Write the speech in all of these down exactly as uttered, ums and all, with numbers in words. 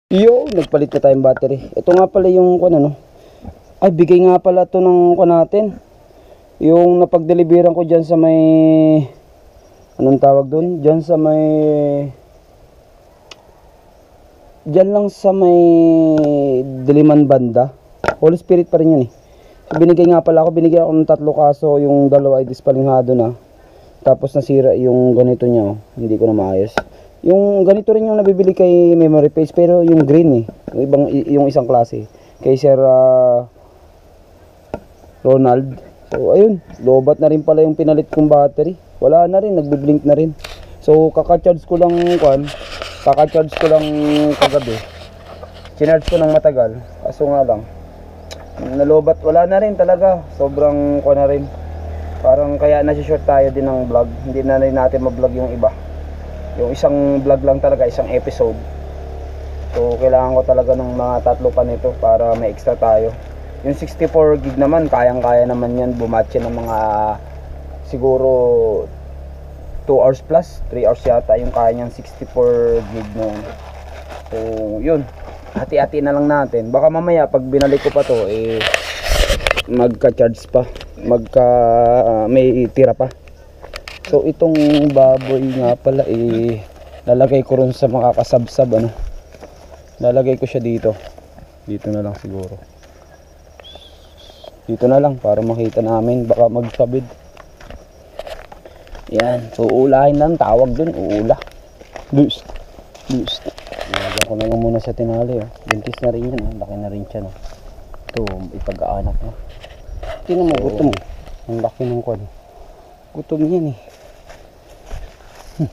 Yo, nagpalit na tayong battery. Ito nga pala yung ano, no? Ay, bigay nga pala to ng ko natin. Yung napagdeliveran ko dyan sa may anong tawag doon? Dyan sa may dyan lang sa may Diliman banda. Holy Spirit pa rin yun eh. So, binigay nga pala ako, binigyan ako ng tatlo kaso yung dalawa ay dispalinghado na. Tapos nasira yung ganito niya, oh. Hindi ko na maayos. Yung ganito rin yung nabibili kay Memory Page pero yung green eh. Yung ibang yung isang klase kay Sir uh, Ronald. So ayun, lobat na rin pala yung pinalit kong battery. Wala na rin, nagbi-blink na rin. So kaka-charge ko lang kwan, kaka-charge ko lang kagabi. Chinarge ko ng matagal. Kaso nga lang nalobat, wala na rin talaga. Sobrang kwan na rin. Parang kaya na-short tayo din ng vlog. Hindi na rin natin ma-vlog yung iba. Yung isang vlog lang talaga, isang episode. So kailangan ko talaga ng mga tatlo pa nito para may extra tayo. Yung sixty-four gig naman, kayang kaya naman yan bumatche ng mga siguro two hours plus, three hours yata yung kaya niyang sixty-four gig noon. So yun, hati-hati na lang natin. Baka mamaya pag binalik ko pa to eh magka-charge pa, magka uh, may tira pa. So itong baboy nga pala eh lalagay ko rin sa makakasabsab ano. Lalagay ko siya dito. Dito na lang siguro. Dito na lang para makita namin, baka magsabid. Yan, so uulahin lang tawag dun, uula. Boost. Boost. Lagyan ko na lang muna sa tinali oh. Buntis na rin yan, oh. Laki na rin siya no. Ito, ipag-aanak na. Tingnan mo, so, gutom. Ang laki ng kwan. Gutom yan eh. Hmm.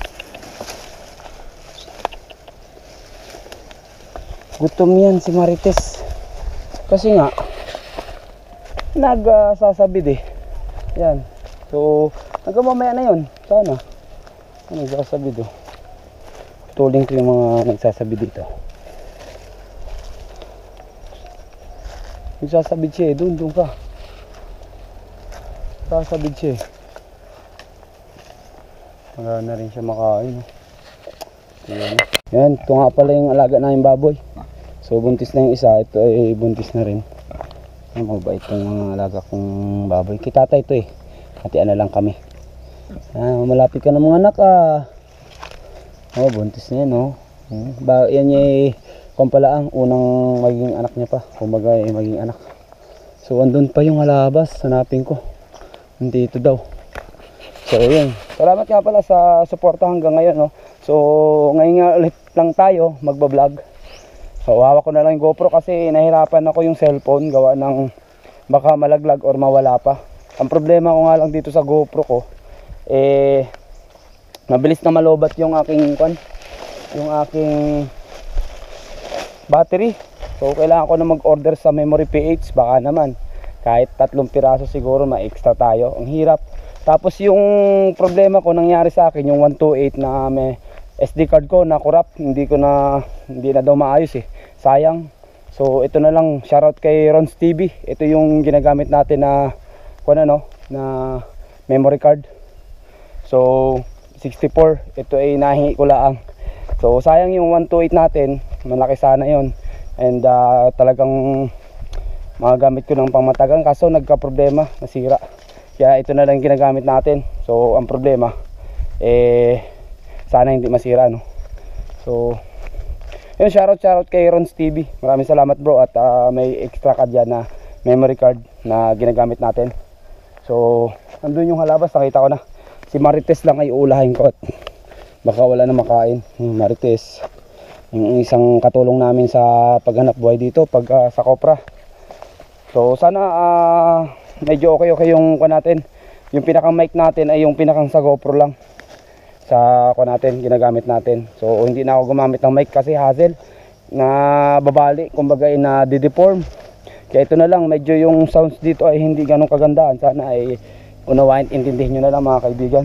Gutom yan si Marites kasi nga nagsasabid eh. Yan, so hanggang mamaya na yun sana nagsasabid oh. Tuling ko yung mga nagsasabid dito. Nagsasabid siya eh, dun dun ka nagsasabid siya eh. Wala na rin siya makain. Ayan. Yan, ito nga pala yung alaga na yung baboy. So buntis na yung isa, ito ay buntis na rin. Ay, mabait itong mga alaga kong baboy. Kitata ito eh. Hatian na lang kami. Ah, malapit ka na mga anak ah. Oh, buntis na yan oh. Ba, yan yung kung pala ang unang maging anak niya pa. Kumbaga eh, maging anak. So andun pa yung halabas, hanapin ko. Nandito daw. So yun, salamat nga pala sa suporta hanggang ngayon no. So ngayon nga ulit lang tayo magbablog. So hawak ko na lang yung GoPro kasi nahirapan ako yung cellphone gawa ng baka malaglag or mawala pa. Ang problema ko nga lang dito sa GoPro ko eh mabilis na malobat yung aking kwan, yung aking battery. So kailangan ko na mag-order sa Memory P H, baka naman kahit tatlong piraso siguro ma-extra tayo. Ang hirap. Tapos yung problema ko nangyari sa akin yung one twenty-eight na may S D card ko na corrupt, hindi ko na hindi na daw maayos eh. Sayang. So ito na lang, shoutout kay Rons T V. Ito yung ginagamit natin na kuno no, na memory card. So sixty-four, ito ay nahingi ko lang. So sayang yung one twenty-eight natin, malaki sana yon. And uh, talagang magagamit ko ng pangmatagal kaso nagka-problema, nasira. Kaya ito na lang ginagamit natin. So ang problema eh sana hindi masira no. So yun, shoutout shoutout kay Rons T V. Maraming salamat bro at uh, may extra card yan na memory card na ginagamit natin. So andun yung halabas, nakita ko na. Si Marites lang ay uulahin ko at baka wala na makain. Yung Marites, yung isang katulong namin sa paghanap buhay dito pag uh, sa Kopra. So sana uh, medyo okay okay yung kuha natin. Yung pinakang mic natin ay yung pinakang sa GoPro lang sa kuha natin, ginagamit natin. So hindi na ako gumamit ng mic kasi hassle na babali, kumbaga na dideform. Kaya ito na lang, medyo yung sounds dito ay hindi ganun kagandaan. Sana ay unawain, intindihin nyo na lang mga kaibigan.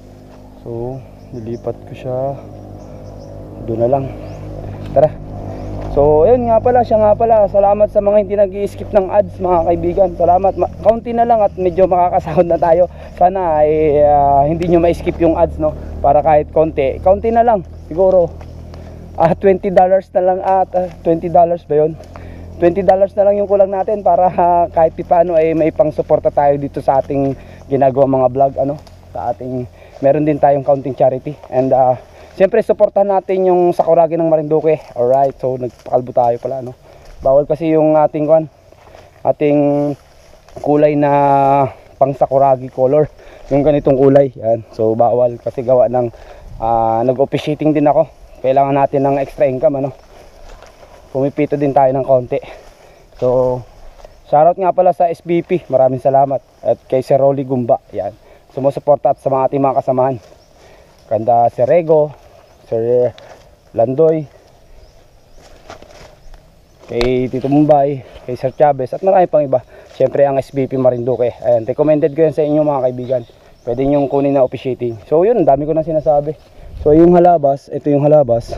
So nilipat ko siya doon na lang. Tara. So ayun nga pala, siya nga pala. Salamat sa mga hindi nag-i-skip ng ads mga kaibigan. Salamat, kaunti na lang at medyo makakasahod na tayo. Sana ay uh, hindi nyo ma-skip yung ads no. Para kahit konti, kaunti na lang siguro. ah, twenty dollars na lang at uh, twenty dollars ba yun? twenty dollars na lang yung kulang natin para uh, kahit paano ay may pang-suporta tayo dito sa ating ginagawa mga vlog, ano, sa ating, meron din tayong counting charity. And uh, siyempre suportahan natin yung Sakuragi ng Marinduque. Alright, so nagpakalbo tayo pala, no. Bawal kasi yung ating kwan, ating kulay na pang Sakuragi color, yung ganitong kulay. Yan, so bawal kasi gawa ng uh, nag-officiating din ako. Kailangan natin ng extra income, ano. Pumipito din tayo ng konti. So shoutout nga pala sa S B P, maraming salamat. At kay Sir Rolly Gumba, yan, sumusuporta, at sa mga ating mga kasamahan, kanda Sir Rego, Sir Landoy, kay Tito Mumbay, kay Sir Chavez, at marami pang iba. Siyempre ang S B P Marinduque. Ayan, recommended ko yan sa inyo mga kaibigan. Pwede nyo kunin na officiating. So yun, dami ko na sinasabi. So yung halabas, ito yung halabas.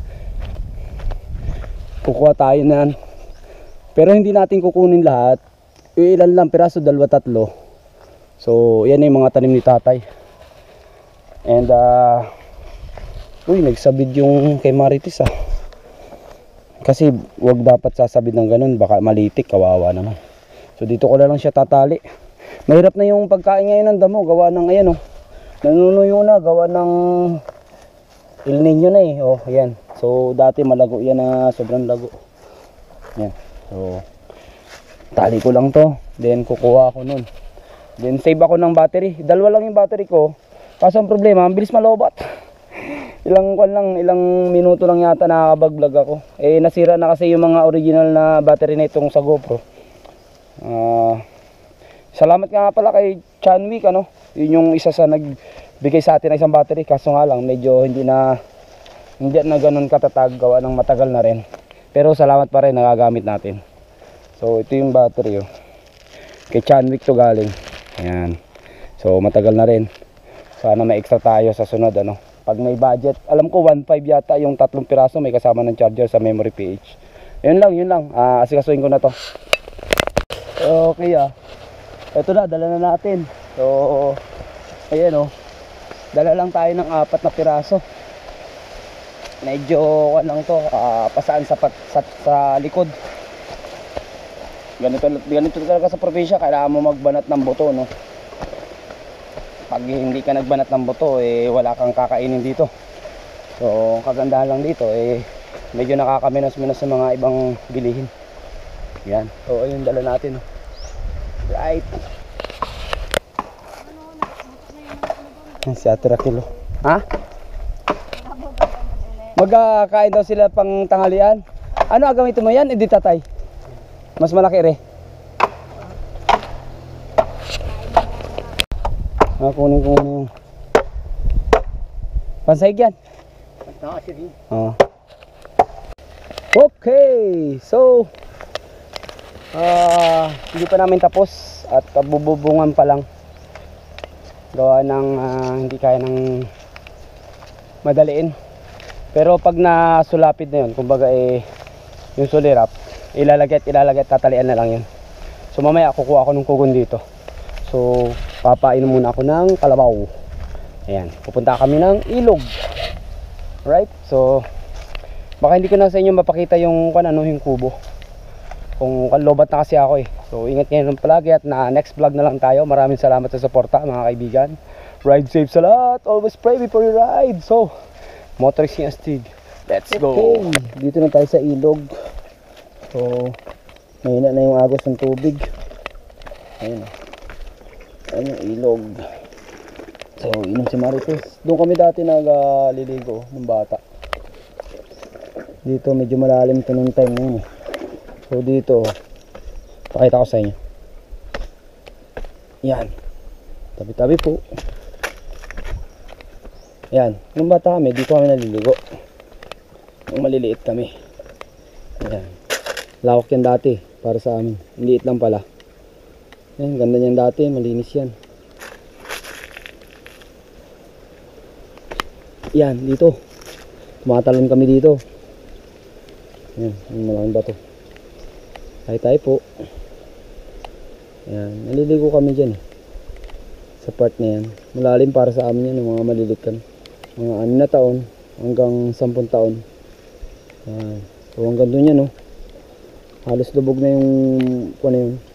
Kukuha tayo na. Pero hindi natin kukunin lahat. Ilan lang piraso, dalawa, tatlo. So yan yung mga tanim ni tatay. And uh, uy, nagsabid yung kay Marites ah. Kasi wag dapat sasabid ng ganun, baka malitik, kawawa naman. So dito ko na lang siya tatali. Mahirap na yung pagkain ngayon ng damo, gawa ng ayan oh. Nanunuyo na, gawa ng El Nino na eh. Oh, ayan. So dati malago yan na, sobrang lago. Yan. So tali ko lang to, then kukuha ako nun. Then save ako ng battery. Dalawa lang yung battery ko. Kaso ang problema, ang bilis malobat. Ilang kwan lang, ilang minuto lang yata nakakabag-vlog ako. Eh nasira na kasi yung mga original na battery na itong sa GoPro. Ah, uh, salamat nga pala kay Chanwick, ano. Yun yung isa sa nagbigay sa atin ng isang battery. Kaso nga lang medyo hindi na hindi na ganoon katatag, gawa ng matagal na rin. Pero salamat pa rin, nagagamit natin. So ito yung battery oh. Kay Chanwick to galing. Ayan. So matagal na rin. Sana may extra tayo sa sunod, ano. Pag may budget, alam ko one point five yata yung tatlong piraso, may kasama ng charger sa memory P H. Yun lang, yun lang. Ah, asikasuhin ko na to. Okay ah. Ito na, dala na natin. So ayan oh. Dala lang tayo ng apat na piraso. Medyo ano lang to, uh, pasaan sa, sa sa likod. Ganito ganito talaga sa probinsya, kailangan mo magbanat ng buto, no. Pag hindi ka nagbanat ng buto, eh wala kang kakainin dito. So kagandahan lang dito, eh medyo nakakaminos-minos sa mga ibang bilihin. Yan. So ayun, dala natin. Right. Si Ate Raquel. Ha? Magkakain daw sila pang tanghalian. Ano agamitin mo yan? Hindi tatay. Mas malaki re. Ah, kunin ko muna yung pansahig yan. Oh. Okay. So uh, hindi pa namin tapos at kabububungan pa lang. Gawa ng uh, hindi kaya ng madaliin. Pero pag nasulapid na yun, kumbaga eh yung sulirap, ilalagay at ilalagay at tatalian na lang yun. So mamaya kukuha ako ng kugon dito. So papainom muna ako ng kalabaw. Ayan, pupunta kami ng ilog. Right? So baka hindi ko na sa inyo mapakita yung kan ano yung kubo. Kung lobat na kasi ako eh. So ingat ngayon ng palagi at na next vlog na lang tayo. Maraming salamat sa suporta mga kaibigan. Ride safe sa lahat. Always pray before you ride. So Motorix yung astig. Let's go. Okay, dito na tayo sa ilog. So mahina na yung agos ng tubig. Ayun o. Ayun yung ilog. So inom si Marites. Doon kami dati nagliligo ng bata. Dito medyo malalim ito nung time na yun. So dito, pakita ko sa inyo. Yan. Tabi-tabi po. Yan. Nung bata kami, dito kami naliligo. Nung maliliit kami. Yan. Lawak yan dati para sa amin. Liit lang pala. Yan, ganda niyan dati. Malinis yan. Yan, dito. Tumatalon kami dito. Yan, yung malaking bato. Tayo tayo po. Yan, naliligo kami dyan eh. Sa part na yan. Malalim para sa amin yan, yung mga malilit kami. Mga anim na taon hanggang sampung taon. Yan. So hanggang doon yan, no? Halos lubog na yung kung ano yun.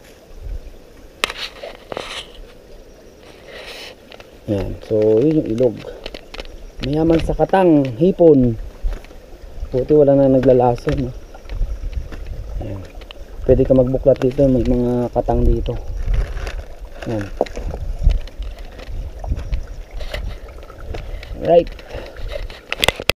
Yan. So yun yung ilog. Mayaman sa katang, hipon. Buti wala na naglalason, no? Yan. Pwede ka magbuklat dito, may mga katang dito. Yan. Right.